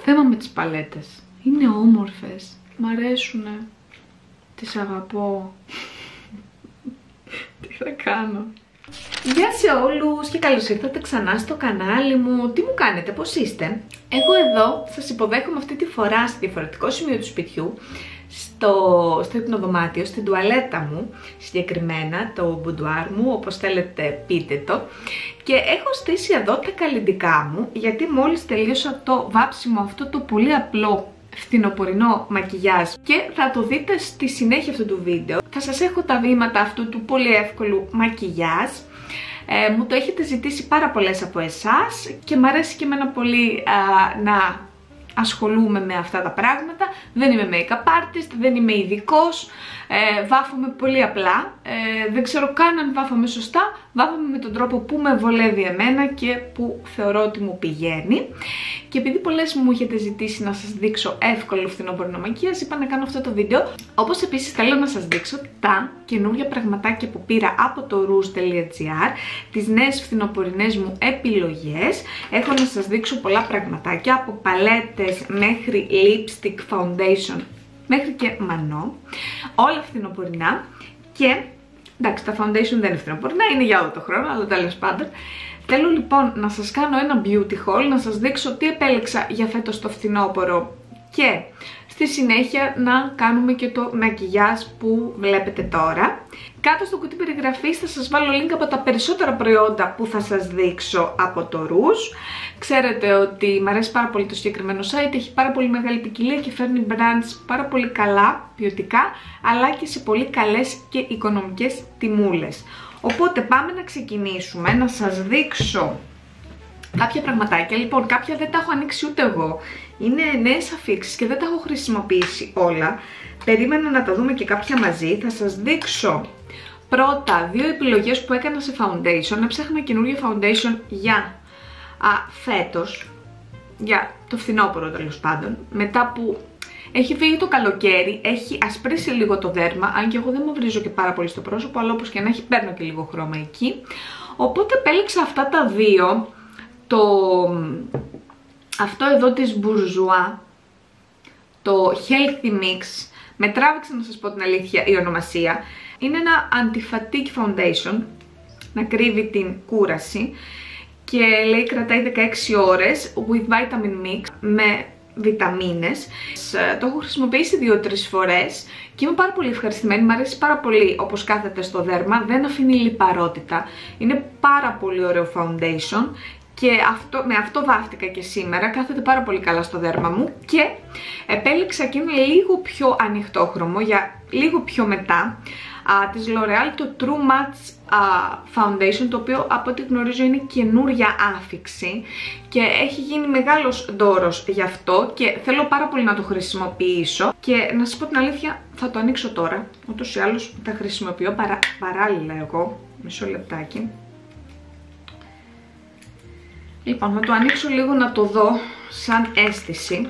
θέμα με τις παλέτες. Είναι όμορφες, μ' αρέσουνε, τις αγαπώ. Τι θα κάνω. Γεια σε όλους και καλώς ήρθατε ξανά στο κανάλι μου. Τι μου κάνετε, πώς είστε? Εγώ εδώ σας υποδέχομαι αυτή τη φορά σε διαφορετικό σημείο του σπιτιού, στο υπνοδωμάτιο, στην τουαλέτα μου, συγκεκριμένα το μπουντουάρ μου, όπως θέλετε πείτε το. Και έχω στήσει εδώ τα καλλυντικά μου, γιατί μόλις τελείωσα το βάψιμο αυτό το πολύ απλό φθινοπορεινό μακιγιάζ και θα το δείτε στη συνέχεια αυτού του βίντεο. Θα σας έχω τα βήματα αυτού του πολύ εύκολου μακιγιάζ. Μου το έχετε ζητήσει πάρα πολλές από εσάς και μου αρέσει και εμένα πολύ να ασχολούμαι με αυτά τα πράγματα. Δεν είμαι make-up artist, δεν είμαι ειδικός, βάφομαι πολύ απλά, δεν ξέρω καν αν βάφομαι σωστά, βάφομαι με τον τρόπο που με βολεύει εμένα και που θεωρώ ότι μου πηγαίνει. Και επειδή πολλές μου έχετε ζητήσει να σας δείξω εύκολο φθινόπορεινο μακιγιάζ, είπα να κάνω αυτό το βίντεο. Όπως επίσης θέλω να σας δείξω τα καινούργια πραγματάκια που πήρα από το rouge.gr, τις νέες φθινοπορεινές μου επιλογές. Έχω να σας δείξω πολλά πραγματάκια, από παλέτες μέχρι lipstick, foundation, μέχρι και μανό. Όλα φθινοπορεινά και εντάξει, τα foundation δεν είναι φθινοπορεινά, είναι για όλο το χρόνο, αλλά τέλος πάντων. Θέλω λοιπόν να σας κάνω ένα beauty haul, να σας δείξω τι επέλεξα για φέτος το φθινόπωρο και στη συνέχεια να κάνουμε και το μακιγιάζ που βλέπετε τώρα. Κάτω στο κουτί περιγραφής θα σας βάλω link από τα περισσότερα προϊόντα που θα σας δείξω από το Rouge. Ξέρετε ότι μου αρέσει πάρα πολύ το συγκεκριμένο site, έχει πάρα πολύ μεγάλη ποικιλία και φέρνει brands πάρα πολύ καλά, ποιοτικά, αλλά και σε πολύ καλές και οικονομικές τιμούλες. Οπότε πάμε να ξεκινήσουμε, να σας δείξω κάποια πραγματάκια. Λοιπόν, κάποια δεν τα έχω ανοίξει ούτε εγώ. Είναι νέες αφίξεις και δεν τα έχω χρησιμοποιήσει όλα. Περίμενα να τα δούμε και κάποια μαζί. Θα σας δείξω πρώτα δύο επιλογές που έκανα σε foundation. Έψαχνα καινούργια foundation για φέτος, για το φθινόπωρο τέλος πάντων. Μετά που έχει φύγει το καλοκαίρι, έχει ασπρίσει λίγο το δέρμα, αν και εγώ δεν μου βρίζω και πάρα πολύ στο πρόσωπο, αλλά όπως και να έχει παίρνω και λίγο χρώμα εκεί. Οπότε επέλεξα αυτά τα δύο, αυτό εδώ της Bourjois, το Healthy Mix, με τράβηξε να σας πω την αλήθεια η ονομασία. Είναι ένα anti-fatigue foundation, να κρύβει την κούραση και λέει κρατάει 16 ώρες with vitamin mix, με βιταμίνες. Το έχω χρησιμοποιήσει 2-3 φορές και είμαι πάρα πολύ ευχαριστημένη. Μου αρέσει πάρα πολύ όπως κάθεται στο δέρμα, δεν αφήνει λιπαρότητα. Είναι πάρα πολύ ωραίο foundation και με αυτό βάφτηκα και σήμερα. Κάθεται πάρα πολύ καλά στο δέρμα μου και επέλεξα και είναι λίγο πιο ανοιχτόχρωμο για λίγο πιο μετά, της L'Oreal, το True Match Foundation, το οποίο από ό,τι γνωρίζω είναι καινούρια άφιξη και έχει γίνει μεγάλος δώρος γι' αυτό και θέλω πάρα πολύ να το χρησιμοποιήσω. Και να σας πω την αλήθεια, θα το ανοίξω τώρα, ούτως ή άλλως τα χρησιμοποιώ παράλληλα εγώ. Μισό λεπτάκι. Λοιπόν, να το ανοίξω λίγο να το δω σαν αίσθηση.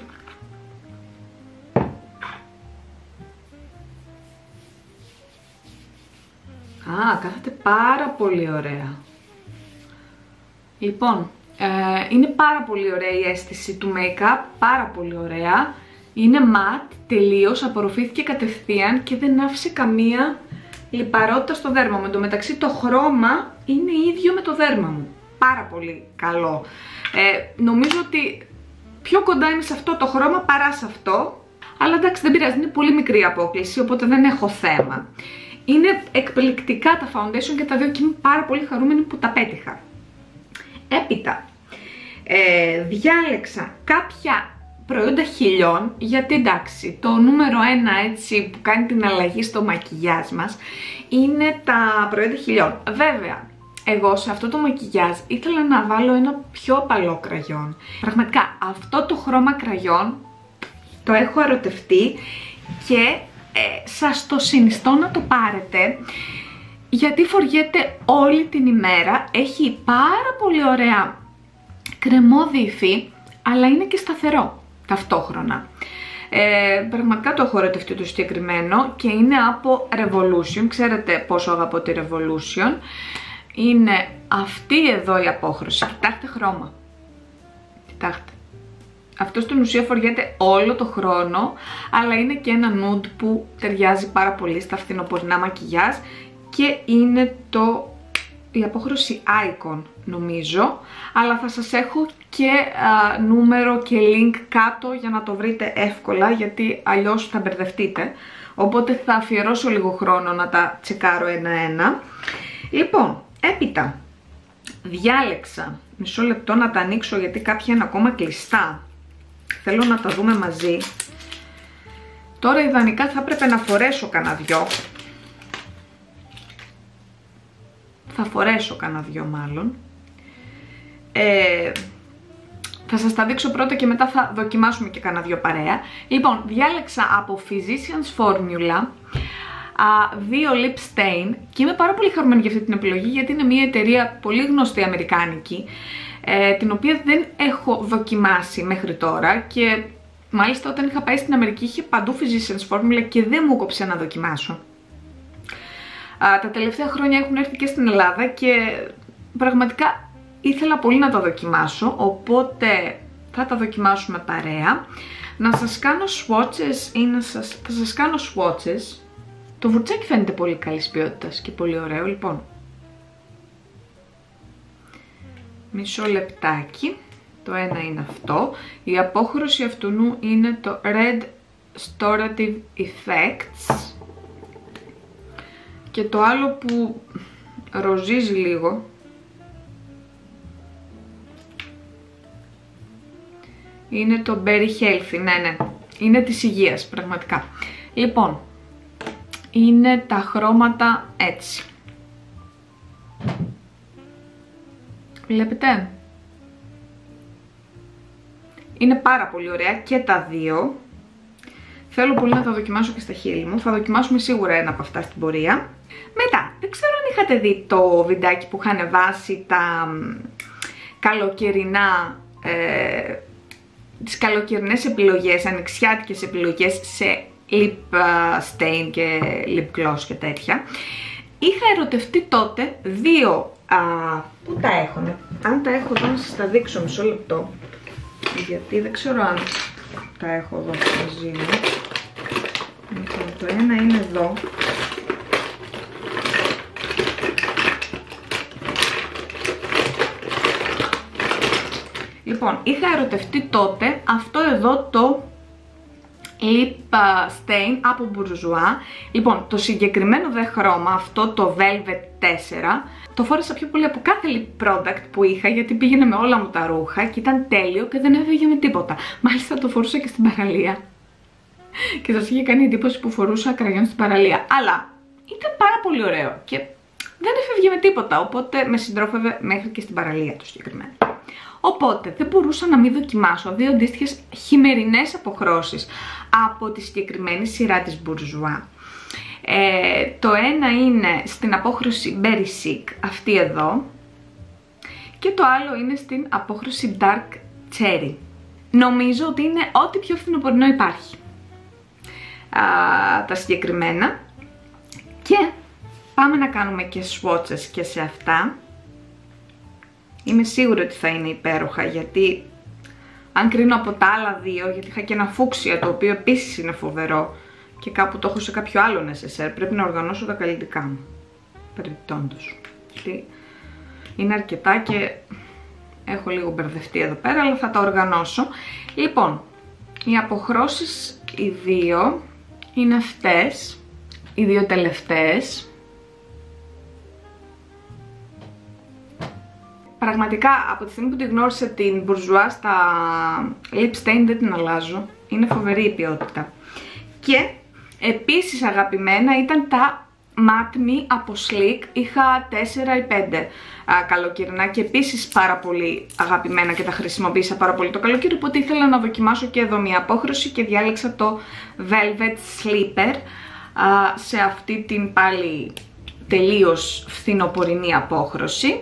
Κάθεται πάρα πολύ ωραία. Λοιπόν, είναι πάρα πολύ ωραία η αίσθηση του make-up, πάρα πολύ ωραία. Είναι matte, τελείως, απορροφήθηκε κατευθείαν και δεν άφησε καμία λιπαρότητα στο δέρμα μου. Εν τω μεταξύ το χρώμα είναι ίδιο με το δέρμα μου. Πάρα πολύ καλό. Νομίζω ότι πιο κοντά είναι σε αυτό το χρώμα παρά σε αυτό. Αλλά εντάξει, δεν πειράζει, είναι πολύ μικρή απόκληση, οπότε δεν έχω θέμα. Είναι εκπληκτικά τα foundation και τα δύο και είμαι πάρα πολύ χαρούμενη που τα πέτυχα. Έπειτα, διάλεξα κάποια προϊόντα χειλιών, γιατί εντάξει, το νούμερο 1 έτσι που κάνει την αλλαγή στο μακιγιάζ μας είναι τα προϊόντα χειλιών. Βέβαια, εγώ σε αυτό το μακιγιάζ ήθελα να βάλω ένα πιο απαλό κραγιόν. Πραγματικά, αυτό το χρώμα κραγιόν το έχω ερωτευτεί και σας το συνιστώ να το πάρετε, γιατί φοριέται όλη την ημέρα, έχει πάρα πολύ ωραία κρεμώδη υφή, αλλά είναι και σταθερό ταυτόχρονα. Πραγματικά το έχω ερωτευτεί το συγκεκριμένο και είναι από Revolution, ξέρετε πόσο αγαπώ τη Revolution. Είναι αυτή εδώ η απόχρωση, κοιτάξτε χρώμα, κοιτάξτε. Αυτό στην ουσία φοριέται όλο το χρόνο, αλλά είναι και ένα nude που ταιριάζει πάρα πολύ στα φθινοπορεινά μακιγιάζ και είναι η απόχρωση Icon νομίζω, αλλά θα σας έχω και νούμερο και link κάτω για να το βρείτε εύκολα, γιατί αλλιώς θα μπερδευτείτε, οπότε θα αφιερώσω λίγο χρόνο να τα τσεκάρω ένα-ένα. Λοιπόν, έπειτα διάλεξα, μισό λεπτό να τα ανοίξω γιατί κάποια είναι ακόμα κλειστά, θέλω να τα δούμε μαζί. Τώρα ιδανικά θα έπρεπε να φορέσω κανένα δυο. Θα φορέσω κανένα δυο μάλλον. Θα σας τα δείξω πρώτα και μετά θα δοκιμάσουμε και κανένα δυο παρέα. Λοιπόν, διάλεξα από Physicians Formula 2 lip stain και είμαι πάρα πολύ χαρούμενη για αυτή την επιλογή, γιατί είναι μια εταιρεία πολύ γνωστή αμερικάνικη, την οποία δεν έχω δοκιμάσει μέχρι τώρα και μάλιστα όταν είχα πάει στην Αμερική είχε παντού Physicians Formula και δεν μου κόψε να δοκιμάσω. Τα τελευταία χρόνια έχουν έρθει και στην Ελλάδα και πραγματικά ήθελα πολύ να τα δοκιμάσω, οπότε θα τα δοκιμάσουμε παρέα. Να σας κάνω swatches ή θα σας κάνω swatches. Το βουρτσάκι φαίνεται πολύ καλής ποιότητας και πολύ ωραίο. Λοιπόν, μισό λεπτάκι. Το ένα είναι αυτό. Η απόχρωση αυτού είναι το Red Restorative Effects. Και το άλλο που ροζίζει λίγο είναι το Berry Healthy. Ναι, είναι της υγείας πραγματικά. Λοιπόν, είναι τα χρώματα έτσι. Βλέπετε? Είναι πάρα πολύ ωραία και τα δύο. Θέλω πολύ να τα δοκιμάσω και στα χείλη μου. Θα δοκιμάσουμε σίγουρα ένα από αυτά στην πορεία. Μετά, δεν ξέρω αν είχατε δει το βιντεάκι που είχα ανεβάσει τα καλοκαιρινά, τις καλοκαιρινές επιλογές, ανοιξιάτικες επιλογές σε lip stain και lip gloss και τέτοια. Είχα ερωτευτεί τότε δύο, πού τα έχω, αν τα έχω εδώ να σας τα δείξω, μισό λεπτό, γιατί δεν ξέρω αν τα έχω εδώ μαζί μου. Λοιπόν, το ένα είναι εδώ. Λοιπόν, είχα ερωτευτεί τότε αυτό εδώ το lip stain από Bourjois. Λοιπόν, το συγκεκριμένο δε χρώμα, αυτό το Velvet 4, το φόρεσα πιο πολύ από κάθε lip product που είχα, γιατί πήγαινε με όλα μου τα ρούχα και ήταν τέλειο και δεν έφευγε με τίποτα. Μάλιστα το φορούσα και στην παραλία. Και σας είχε κάνει εντύπωση που φορούσα κραγιόν στην παραλία. Αλλά ήταν πάρα πολύ ωραίο και δεν έφευγε με τίποτα, οπότε με συντρόφευε μέχρι και στην παραλία το συγκεκριμένο. Οπότε δεν μπορούσα να μην δοκιμάσω δύο αντίστοιχες χειμερινές αποχρώσεις από τη συγκεκριμένη σειρά της Bourjois. Το ένα είναι στην απόχρωση Berry Chic, αυτή εδώ, και το άλλο είναι στην απόχρωση Dark Cherry. Νομίζω ότι είναι ό,τι πιο φθινοπορεινό υπάρχει τα συγκεκριμένα. Και πάμε να κάνουμε και swatches και σε αυτά. Είμαι σίγουρη ότι θα είναι υπέροχα, γιατί αν κρίνω από τα άλλα δύο, γιατί είχα και ένα φούξια το οποίο επίσης είναι φοβερό και κάπου το έχω σε κάποιο άλλο necessaire, πρέπει να οργανώσω τα καλλιτικά μου, περιπτόντως. Γιατί είναι αρκετά και έχω λίγο μπερδευτεί εδώ πέρα, αλλά θα τα οργανώσω. Λοιπόν, οι αποχρώσεις οι δύο είναι αυτές, οι δύο τελευταίες. Πραγματικά από τη στιγμή που τη γνώρισα την Bourjois στα lip stain δεν την αλλάζω. Είναι φοβερή η ποιότητα. Και επίσης αγαπημένα ήταν τα Matte Me από Sleek. Είχα 4 ή 5 καλοκαιρινά και επίσης πάρα πολύ αγαπημένα και τα χρησιμοποίησα πάρα πολύ το καλοκαίρι. Οπότε ήθελα να δοκιμάσω και εδώ μια απόχρωση και διάλεξα το Velvet Slipper σε αυτή την πάλι τελείως φθινοπορεινή απόχρωση.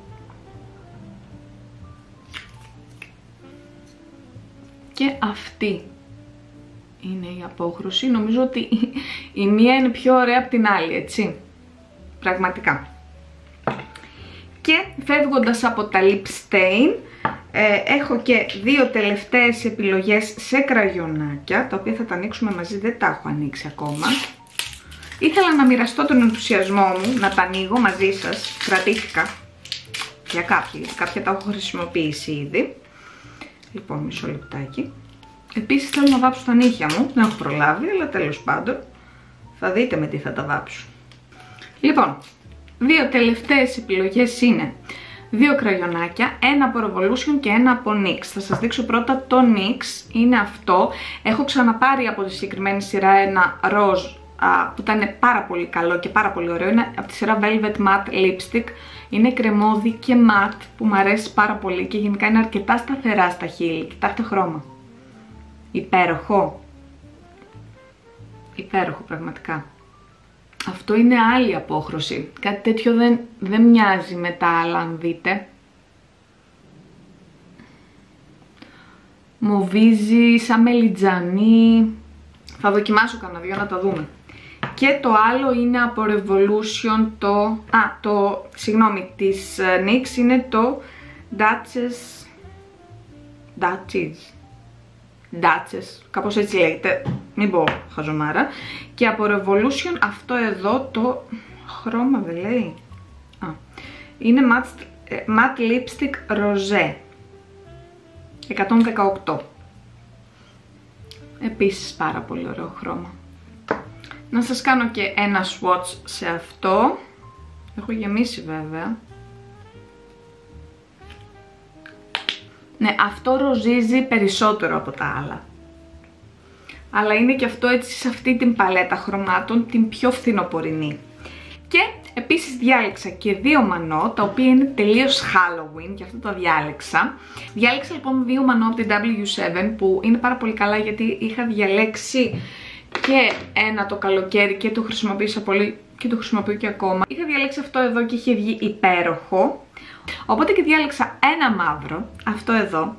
Και αυτή είναι η απόχρωση. Νομίζω ότι η μία είναι πιο ωραία από την άλλη, έτσι. Πραγματικά. Και φεύγοντας από τα lip stain, Έχω και δύο τελευταίες επιλογές σε κραγιονάκια, τα οποία θα τα ανοίξουμε μαζί, δεν τα έχω ανοίξει ακόμα. Ήθελα να μοιραστώ τον ενθουσιασμό μου, να τα ανοίγω μαζί σας, κρατήθηκα για κάποια, γιατί κάποια τα έχω χρησιμοποιήσει ήδη. Λοιπόν, μισό λεπτάκι. Επίσης θέλω να βάψω τα νύχια μου, δεν έχω προλάβει, αλλά τέλος πάντων θα δείτε με τι θα τα βάψω. Λοιπόν, δύο τελευταίες επιλογές είναι δύο κραγιονάκια, ένα από Revolution και ένα από NYX. Θα σας δείξω πρώτα το NYX, είναι αυτό. Έχω ξαναπάρει από τη συγκεκριμένη σειρά ένα ροζ που ήταν πάρα πολύ καλό και πάρα πολύ ωραίο. Είναι από τη σειρά Velvet Matte Lipstick. Είναι κρεμόδι και matte που μου αρέσει πάρα πολύ και γενικά είναι αρκετά σταθερά στα χείλη. Κοιτάξτε χρώμα. Υπέροχο. Υπέροχο πραγματικά. Αυτό είναι άλλη απόχρωση. Κάτι τέτοιο δεν μοιάζει με τα άλλα, αν δείτε. Μοβίζει, σαν μελιτζανή. Θα δοκιμάσω κανένα δυο να τα δούμε. Και το άλλο είναι από Revolution της NYX είναι το Duchess, κάπως έτσι λέγεται, μην πω χαζομάρα. Και από Revolution αυτό εδώ το χρώμα δεν λέει. Είναι matte lipstick rosé 118. Επίσης πάρα πολύ ωραίο χρώμα. Να σας κάνω και ένα swatch σε αυτό. Έχω γεμίσει βέβαια. Ναι, αυτό ροζίζει περισσότερο από τα άλλα. Αλλά είναι και αυτό έτσι σε αυτή την παλέτα χρωμάτων, την πιο φθινοπορεινή. Και επίσης διάλεξα και δύο μανό, τα οποία είναι τελείως Halloween, και αυτό τα διάλεξα. Διάλεξα λοιπόν δύο μανό από την W7 που είναι πάρα πολύ καλά, γιατί είχα διαλέξει και ένα το καλοκαίρι και το χρησιμοποίησα πολύ και το χρησιμοποιώ και ακόμα. Είχα διαλέξει αυτό εδώ και είχε βγει υπέροχο. Οπότε και διάλεξα ένα μαύρο, αυτό εδώ,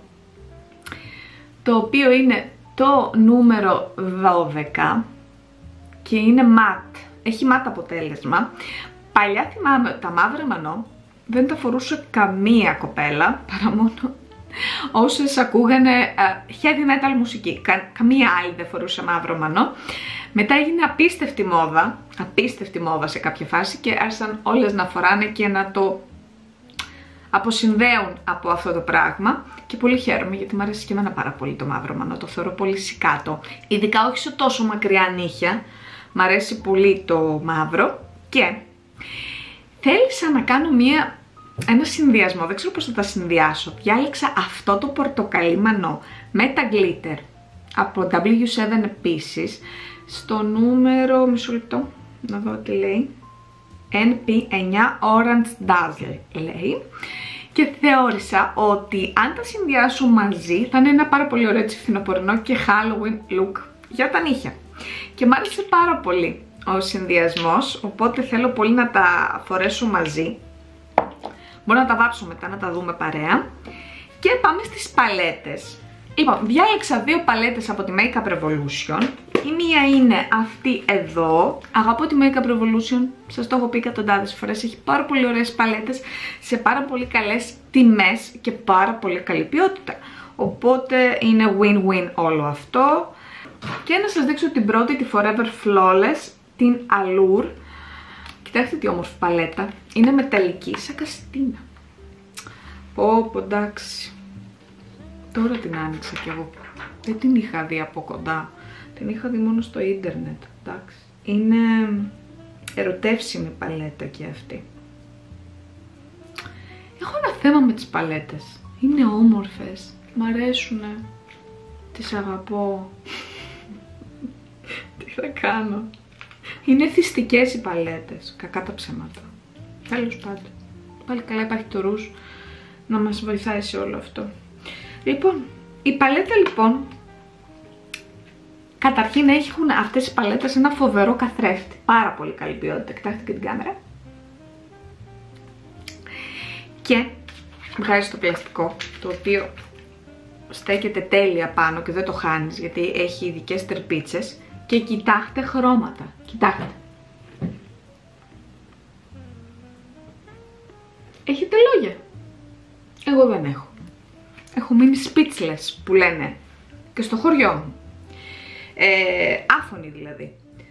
το οποίο είναι το νούμερο 12 και είναι matte, έχει matte αποτέλεσμα. Παλιά θυμάμαι ότι τα μαύρα μανό δεν τα φορούσε καμία κοπέλα, παρά μόνο όσες ακούγανε heavy metal μουσική. Καμία άλλη δεν φορούσε μαύρο μανό. Μετά έγινε απίστευτη μόδα σε κάποια φάση και άρχισαν όλες να φοράνε και να το αποσυνδέουν από αυτό το πράγμα. Και πολύ χαίρομαι, γιατί μου αρέσει και εμένα πάρα πολύ το μαύρο μανό, το θεωρώ πολύ σικάτο. Ειδικά όχι σε τόσο μακριά νύχια, μου αρέσει πολύ το μαύρο. Και θέλησα να κάνω ένα συνδυασμό, δεν ξέρω πώς θα τα συνδυάσω. Διάλεξα αυτό το πορτοκαλί μανό με τα glitter από W7 επίσης, στο νούμερο, μισό λεπτό, να δω τι λέει, NP9 Orange Dazzle λέει. Και θεώρησα ότι αν τα συνδυάσω μαζί θα είναι ένα πάρα πολύ ωραίο έτσι φθινοπορεινό και Halloween look για τα νύχια. Και μ' άρεσε πάρα πολύ ο συνδυασμός, οπότε θέλω πολύ να τα φορέσω μαζί. Μπορώ να τα βάψω μετά, να τα δούμε παρέα. Και πάμε στις παλέτες. Λοιπόν, διάλεξα δύο παλέτες από τη Makeup Revolution. Η μία είναι αυτή εδώ. Αγαπώ τη Makeup Revolution, σας το έχω πει εκατοντάδες φορές. Έχει πάρα πολύ ωραίες παλέτες σε πάρα πολύ καλές τιμές και πάρα πολύ καλή ποιότητα. Οπότε είναι win-win όλο αυτό. Και να σας δείξω την πρώτη, τη Forever Flawless, την Allure. Κοιτάξτε τι όμορφη παλέτα. Είναι μεταλλική, σαν καστίνα. Πω, εντάξει. Τώρα την άνοιξα κι εγώ. Δεν την είχα δει από κοντά. Την είχα δει μόνο στο ίντερνετ. Εντάξει. Είναι ερωτεύσιμη παλέτα και αυτή. Έχω ένα θέμα με τις παλέτες. Είναι όμορφες. Μ' αρέσουνε. Τις αγαπώ. Τι θα κάνω. Είναι θυστικές οι παλέτες. Κακά τα ψέματα. Τέλος πάντων. Πάλι καλά υπάρχει το ρούζ να μας βοηθάει σε όλο αυτό. Λοιπόν, η παλέτα λοιπόν, καταρχήν έχουν αυτές οι παλέτες ένα φοβερό καθρέφτη. Πάρα πολύ καλή ποιότητα. Κοιτάξτε και την κάμερα. Και βγάζει το πλαστικό, το οποίο στέκεται τέλεια πάνω και δεν το χάνεις, γιατί έχει ειδικές τερπίτσες. Και κοιτάξτε χρώματα. Κοιτάξτε. Έχετε λόγια. Εγώ δεν έχω. έχω μείνει speechless που λένε και στο χωριό μου. Άφωνη δηλαδή.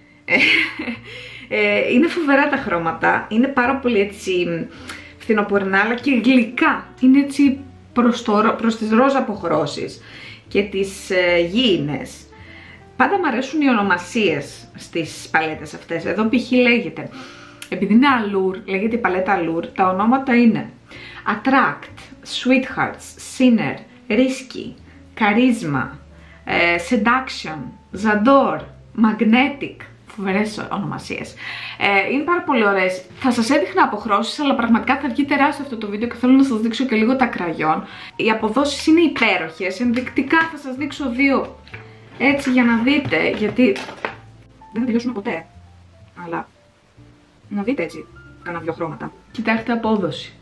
Είναι φοβερά τα χρώματα, είναι πάρα πολύ έτσι φθινοπορεινά αλλά και γλυκά. Είναι έτσι προς τις ροζ αποχρώσεις και τις γήινες. Πάντα μου αρέσουν οι ονομασίες στις παλέτες αυτές. Εδώ π.χ. λέγεται, επειδή είναι Allure, λέγεται η παλέτα Allure, τα ονόματα είναι Attract, Sweethearts, Sinner, Risky, Charisma, Seduction, Zador, Magnetic. Φοβερές ονομασίες. Είναι πάρα πολύ ωραίες. Θα σας έδειχνα αποχρώσεις, αλλά πραγματικά θα βγει τεράστιο αυτό το βίντεο και θέλω να σας δείξω και λίγο τα κραγιόν. Οι αποδόσεις είναι υπέροχες. Ενδεικτικά θα σας δείξω δύο έτσι για να δείτε, γιατί δεν θα τελειώσουμε ποτέ. Αλλά να δείτε έτσι κάνα δυο χρώματα. Κοιτάξτε απόδοση.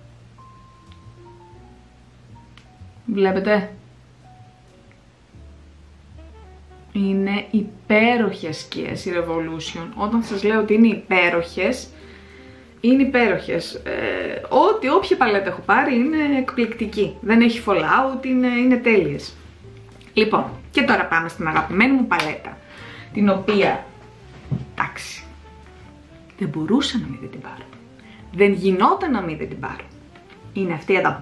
Βλέπετε. Είναι υπέροχες σκιές η Revolution. Όταν σας λέω ότι είναι υπέροχες, είναι υπέροχες. Όποια παλέτα έχω πάρει είναι εκπληκτική. Δεν έχει fallout, είναι τέλειες. Λοιπόν, και τώρα πάμε στην αγαπημένη μου παλέτα, την οποία, εντάξει, δεν μπορούσα να μην την πάρω. Δεν γινόταν να μην την πάρω. Είναι αυτή εδώ.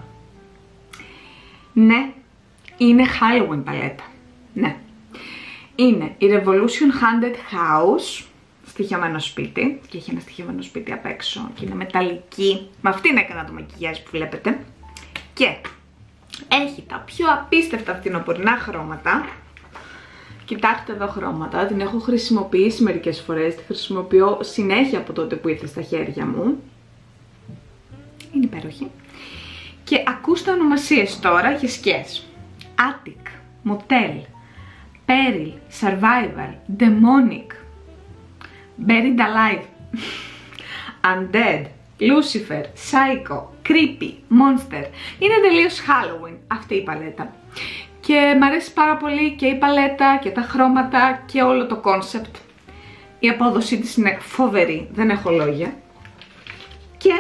Ναι, είναι Halloween παλέτα. Ναι. Είναι η Revolution Haunted House, στοιχειωμένο σπίτι, και έχει ένα στοιχειωμένο σπίτι απ' έξω και είναι μεταλλική. Με αυτήν έκανα το μακιγιάζ που βλέπετε. Και έχει τα πιο απίστευτα φθινοπορεινά χρώματα. Κοιτάξτε εδώ χρώματα, την έχω χρησιμοποιήσει μερικές φορές, τη χρησιμοποιώ συνέχεια από τότε που ήρθε στα χέρια μου. Είναι υπέροχη. Και ακούστε ονομασίες τώρα για σκιές. Attic, Motel, Peril, Survival, Demonic, Buried Alive, Undead, Lucifer, Psycho, Creepy, Monster. Είναι τελείως Halloween αυτή η παλέτα. Και μ' αρέσει πάρα πολύ και η παλέτα και τα χρώματα και όλο το concept. Η απόδοσή της είναι φοβερή, δεν έχω λόγια. Και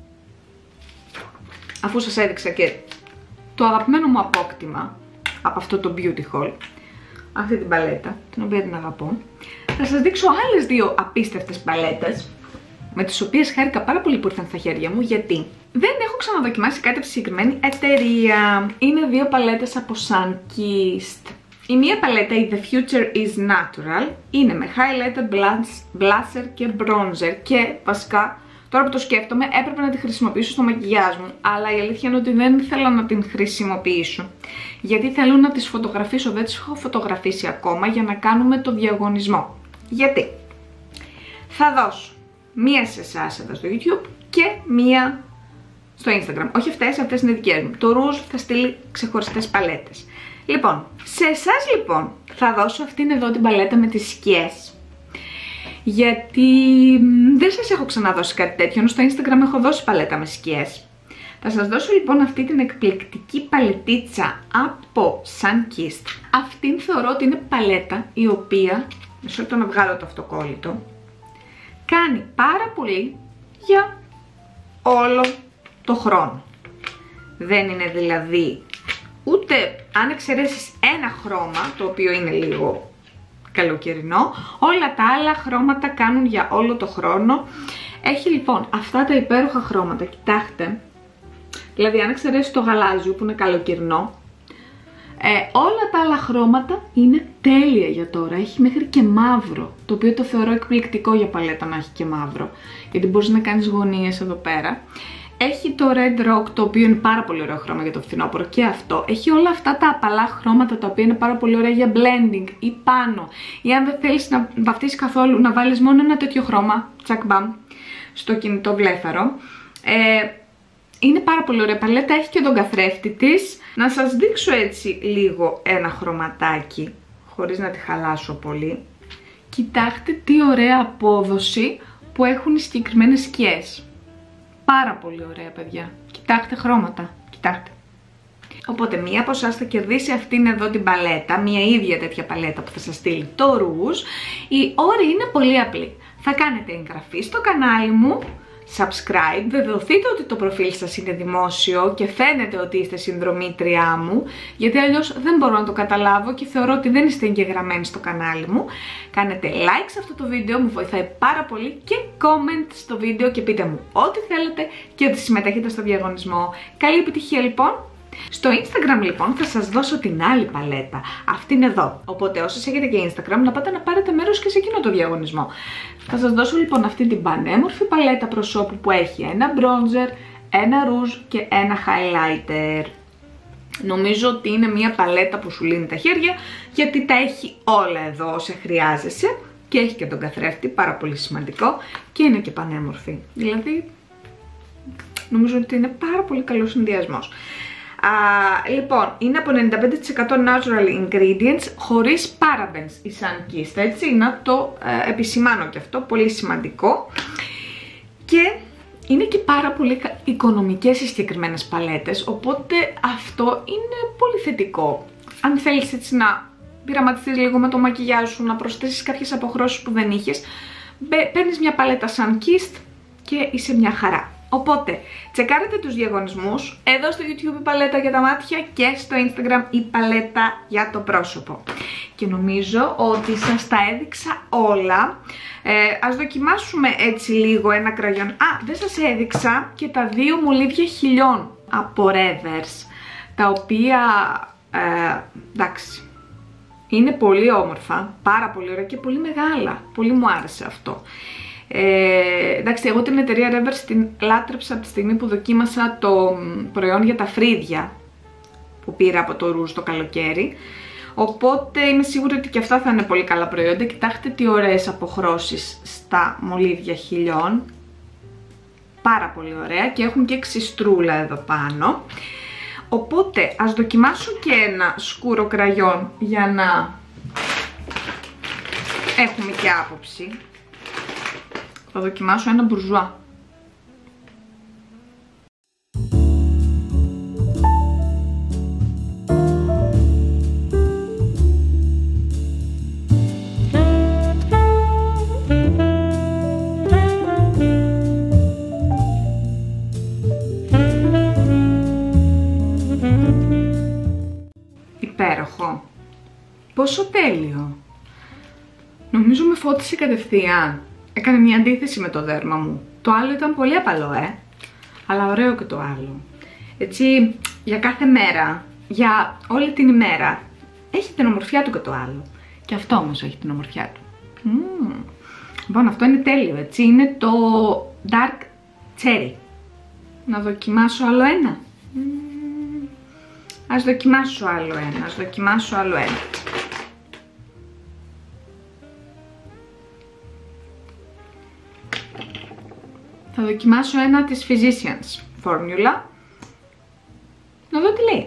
αφού σας έδειξα και το αγαπημένο μου απόκτημα από αυτό το beauty haul, αυτή την παλέτα, την οποία την αγαπώ, θα σας δείξω άλλες δύο απίστευτες παλέτες, με τις οποίες χάρηκα πάρα πολύ που ήρθαν στα χέρια μου, γιατί δεν έχω ξαναδοκιμάσει κάτι από τη συγκεκριμένη εταιρεία. Είναι δύο παλέτες από Sunkist. Η μία παλέτα, η The Future is Natural, είναι με highlighter, blusher και bronzer και βασικά, τώρα που το σκέφτομαι, έπρεπε να τη χρησιμοποιήσω στο μακιγιάζ μου, αλλά η αλήθεια είναι ότι δεν ήθελα να την χρησιμοποιήσω, γιατί θέλω να τις φωτογραφίσω, δεν τις έχω φωτογραφίσει ακόμα για να κάνουμε το διαγωνισμό. Γιατί θα δώσω μία σε εσάς εδώ στο YouTube και μία στο Instagram. Όχι αυτές είναι δικές μου. Το ρούζ θα στείλει ξεχωριστές παλέτες. Λοιπόν, σε εσάς λοιπόν θα δώσω αυτήν εδώ την παλέτα με τις σκιές, γιατί δεν σας έχω ξαναδώσει κάτι τέτοιο, ενώ στο Instagram έχω δώσει παλέτα με σκιές. Θα σας δώσω λοιπόν αυτή την εκπληκτική παλετίτσα από Sunkist. Αυτήν θεωρώ ότι είναι παλέτα η οποία, μισό λεπτό να βγάλω το αυτοκόλλητο, κάνει πάρα πολύ για όλο το χρόνο. Δεν είναι δηλαδή ούτε, αν εξαιρέσεις ένα χρώμα, το οποίο είναι λίγο καλοκαιρινό, όλα τα άλλα χρώματα κάνουν για όλο το χρόνο. Έχει λοιπόν αυτά τα υπέροχα χρώματα, κοιτάξτε, δηλαδή αν εξαιρέσεις το γαλάζιο που είναι καλοκαιρινό, όλα τα άλλα χρώματα είναι τέλεια για τώρα. Έχει μέχρι και μαύρο, το οποίο το θεωρώ εκπληκτικό για παλέτα να έχει και μαύρο, γιατί μπορείς να κάνεις γωνίες εδώ πέρα. Έχει το Red Rock, το οποίο είναι πάρα πολύ ωραίο χρώμα για το φθινόπωρο, και αυτό. Έχει όλα αυτά τα απαλά χρώματα, τα οποία είναι πάρα πολύ ωραία για blending ή πάνω. Ή αν δεν θέλεις να βαφτίσεις καθόλου, να βάλεις μόνο ένα τέτοιο χρώμα, τσακ μπαμ, στο κινητό βλέφαρο. Είναι πάρα πολύ ωραία παλέτα, έχει και τον καθρέφτη της. Να σας δείξω έτσι λίγο ένα χρωματάκι, χωρίς να τη χαλάσω πολύ. Κοιτάξτε τι ωραία απόδοση που έχουν οι συγκεκριμένες σκιές. Πάρα πολύ ωραία, παιδιά. Κοιτάξτε χρώματα, κοιτάξτε. Οπότε μία από εσάς θα κερδίσει αυτήν εδώ την παλέτα, μία ίδια τέτοια παλέτα που θα σας στείλει το ρούζ. Οι όροι είναι πολύ απλοί. Θα κάνετε εγγραφή στο κανάλι μου, subscribe, βεβαιωθείτε ότι το προφίλ σας είναι δημόσιο και φαίνεται ότι είστε συνδρομήτριά μου, γιατί αλλιώς δεν μπορώ να το καταλάβω και θεωρώ ότι δεν είστε εγγεγραμμένοι στο κανάλι μου. Κάνετε like σε αυτό το βίντεο, μου βοηθάει πάρα πολύ, και comment στο βίντεο και πείτε μου ό,τι θέλετε και ότι συμμετέχετε στο διαγωνισμό. Καλή επιτυχία λοιπόν! Στο Instagram λοιπόν θα σας δώσω την άλλη παλέτα, αυτήν εδώ. Οπότε όσοι έχετε και Instagram να πάτε να πάρετε μέρος και σε εκείνο το διαγωνισμό. Θα σας δώσω λοιπόν αυτή την πανέμορφη παλέτα προσώπου που έχει ένα bronzer, ένα rouge και ένα highlighter. Νομίζω ότι είναι μια παλέτα που σου λύνει τα χέρια, γιατί τα έχει όλα εδώ όσα χρειάζεσαι και έχει και τον καθρέφτη, πάρα πολύ σημαντικό, και είναι και πανέμορφη. Δηλαδή νομίζω ότι είναι πάρα πολύ καλός συνδυασμός. Λοιπόν, είναι από 95% natural ingredients, χωρίς parabens η Sunkist, έτσι, να το επισημάνω και αυτό, πολύ σημαντικό. Και είναι και πάρα πολύ οικονομικές οι συγκεκριμένες παλέτες, οπότε αυτό είναι πολύ θετικό. Αν θέλεις έτσι να πειραματιστείς λίγο με το μακιγιάζ σου, να προσθέσεις κάποιες αποχρώσεις που δεν είχες, παίρνεις μια παλέτα Sunkist και είσαι μια χαρά. Οπότε, τσεκάρετε τους διαγωνισμούς, εδώ στο YouTube η παλέτα για τα μάτια και στο Instagram η παλέτα για το πρόσωπο. Και νομίζω ότι σας τα έδειξα όλα. Ας δοκιμάσουμε έτσι λίγο ένα κραγιόν. Δεν σας έδειξα και τα δύο μολύβια χιλιών από Revers, τα οποία, εντάξει, είναι πολύ όμορφα, πάρα πολύ ωραία και πολύ μεγάλα. Πολύ μου άρεσε αυτό. Εντάξει, εγώ την εταιρεία Revers την λάτρεψα από τη στιγμή που δοκίμασα το προϊόν για τα φρύδια που πήρα από το ρούζ το καλοκαίρι, οπότε είμαι σίγουρη ότι και αυτά θα είναι πολύ καλά προϊόντα. Κοιτάξτε τι ωραίες αποχρώσεις στα μολύβια χιλιών, πάρα πολύ ωραία, και έχουν και ξιστρούλα εδώ πάνω. Οπότε ας δοκιμάσω και ένα σκούρο κραγιόν για να έχουμε και άποψη. Θα δοκιμάσω ένα μπουρζουά. Υπέροχο. Πόσο τέλειο. Νομίζω με φώτισε κατευθείαν. Έκανε μια αντίθεση με το δέρμα μου. Το άλλο ήταν πολύ απαλό, αλλά ωραίο και το άλλο. Έτσι, για κάθε μέρα, για όλη την ημέρα, έχει την ομορφιά του και το άλλο. Και αυτό όμως έχει την ομορφιά του. Λοιπόν, αυτό είναι τέλειο, έτσι. Είναι το Dark Cherry. Να δοκιμάσω άλλο ένα. Ας δοκιμάσω άλλο ένα. Θα δοκιμάσω ένα της Physicians Formula. Να δω τι λέει.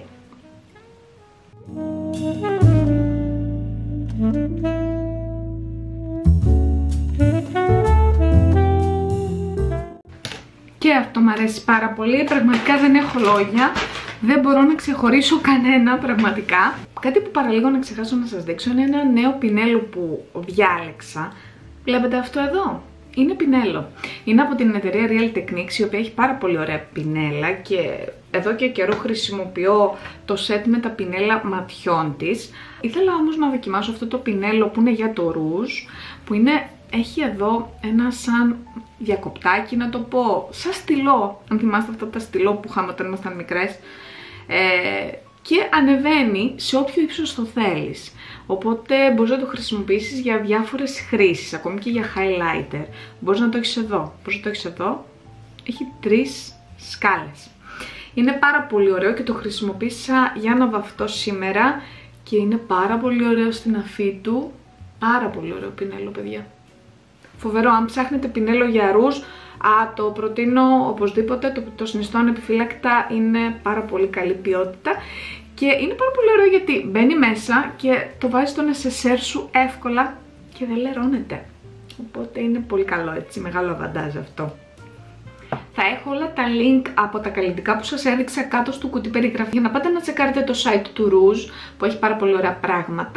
Και αυτό μου αρέσει πάρα πολύ. Πραγματικά δεν έχω λόγια. Δεν μπορώ να ξεχωρίσω κανένα πραγματικά. Κάτι που παραλίγο να ξεχάσω να σας δείξω είναι ένα νέο πινέλο που διάλεξα. Βλέπετε αυτό εδώ? Είναι πινέλο. Είναι από την εταιρεία Real Techniques, η οποία έχει πάρα πολύ ωραία πινέλα και εδώ και καιρό χρησιμοποιώ το σετ με τα πινέλα ματιών της. Ήθελα όμως να δοκιμάσω αυτό το πινέλο που είναι για το ρούζ, που έχει εδώ ένα σαν διακοπτάκι, να το πω, σαν στυλό. Αν θυμάστε αυτά τα στυλό που είχαμε όταν ήμασταν μικρές. Και ανεβαίνει σε όποιο ύψος το θέλεις. Οπότε μπορείς να το χρησιμοποιήσεις για διάφορες χρήσεις, ακόμη και για highlighter. Μπορείς να το έχεις εδώ, έχει 3 σκάλες. Είναι πάρα πολύ ωραίο και το χρησιμοποίησα για να βαφτώ σήμερα και είναι πάρα πολύ ωραίο στην αφή του. Πάρα πολύ ωραίο πινέλο, παιδιά. Φοβερό, αν ψάχνετε πινέλο για ρούζ, το προτείνω οπωσδήποτε, το συνιστώ ανεπιφύλακτα, είναι πάρα πολύ καλή ποιότητα. Και είναι πάρα πολύ ωραίο γιατί μπαίνει μέσα και το βάζεις στο νεσεσέρ σου εύκολα και δεν λερώνεται. Οπότε είναι πολύ καλό, έτσι, μεγάλο αβαντάζ αυτό. Θα έχω όλα τα link από τα καλλιτικά που σας έδειξα κάτω στο κουτί περιγραφή για να πάτε να τσεκάρετε το site του Rouge που έχει πάρα πολύ ωραία πράγματα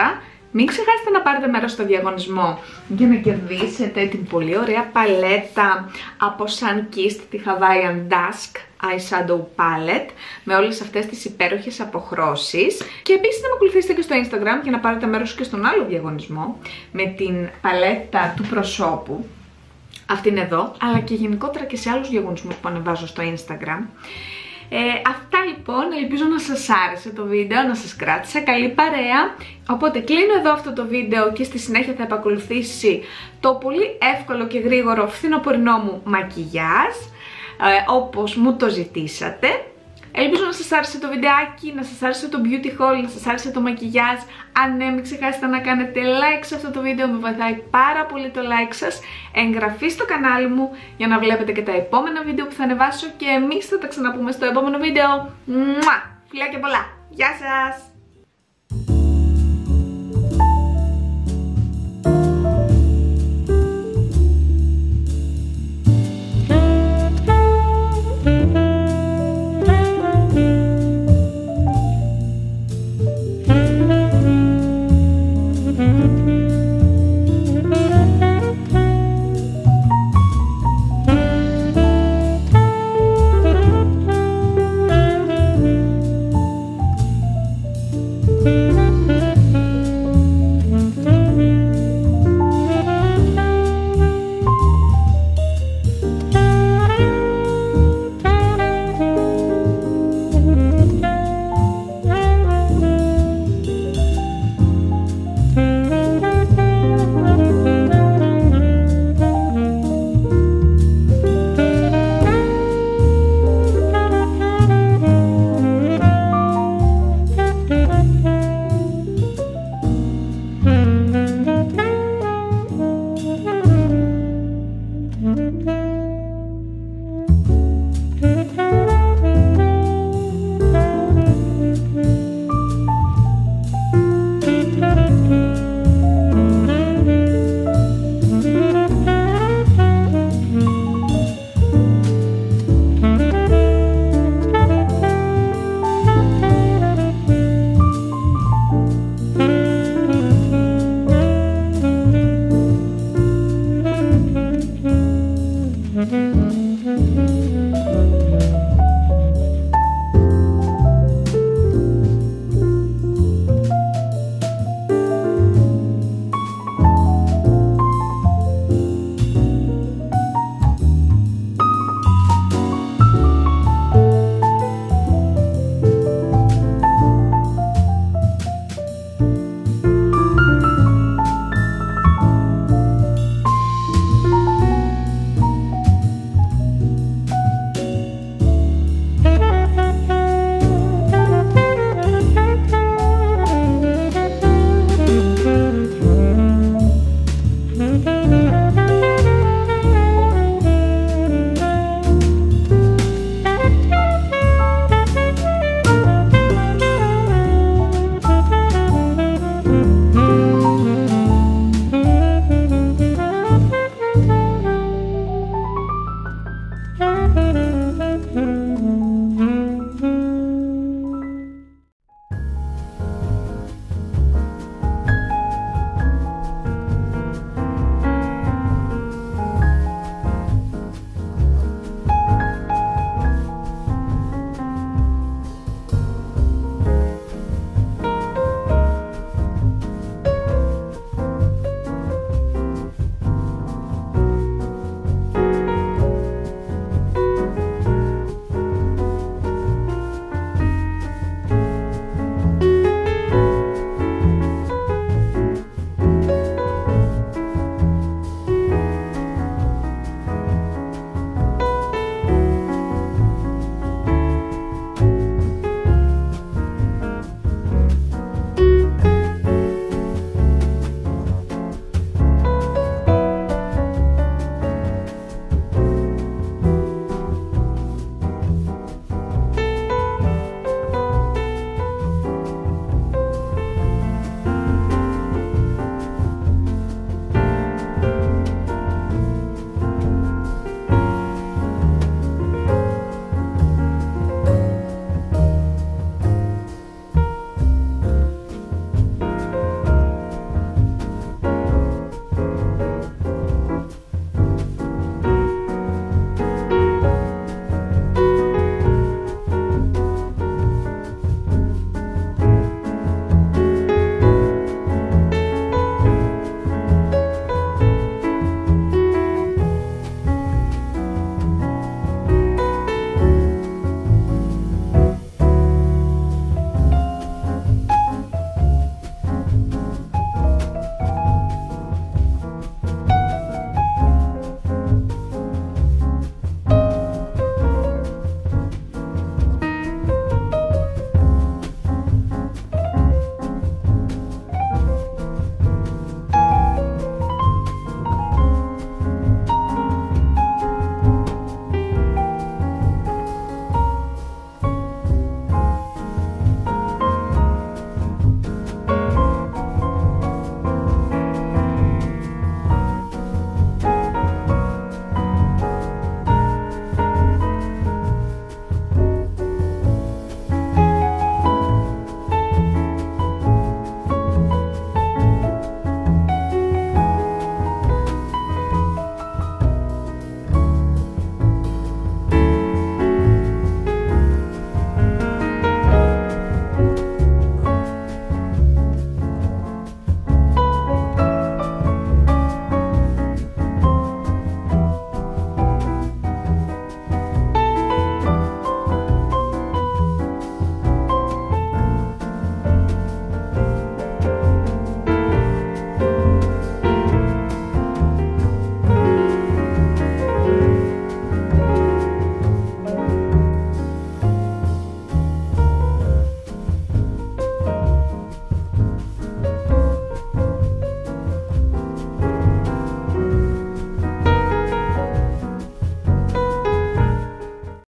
Μην ξεχάσετε να πάρετε μέρος στο διαγωνισμό για να κερδίσετε την πολύ ωραία παλέτα από Sunkist, τη Hawaiian Dusk Eyeshadow Palette, με όλες αυτές τις υπέροχες αποχρώσεις. Και επίσης να με ακολουθήσετε και στο Instagram για να πάρετε μέρος και στον άλλο διαγωνισμό με την παλέτα του προσώπου, αυτήν εδώ, αλλά και γενικότερα και σε άλλους διαγωνισμούς που ανεβάζω στο Instagram. Αυτά λοιπόν, ελπίζω να σας άρεσε το βίντεο, να σας κράτησα καλή παρέα. Οπότε κλείνω εδώ αυτό το βίντεο και στη συνέχεια θα επακολουθήσει το πολύ εύκολο και γρήγορο φθινοπορεινό μου μακιγιάζ, όπως μου το ζητήσατε. Ελπίζω να σας άρεσε το βιντεάκι, να σας άρεσε το beauty haul, να σας άρεσε το μακιγιάζ. Αν ναι, μην ξεχάσετε να κάνετε like σε αυτό το βίντεο, με βοηθάει πάρα πολύ το like σας. Εγγραφή στο κανάλι μου για να βλέπετε και τα επόμενα βίντεο που θα ανεβάσω και εμείς θα τα ξαναπούμε στο επόμενο βίντεο. Φιλάκια πολλά, γεια σας!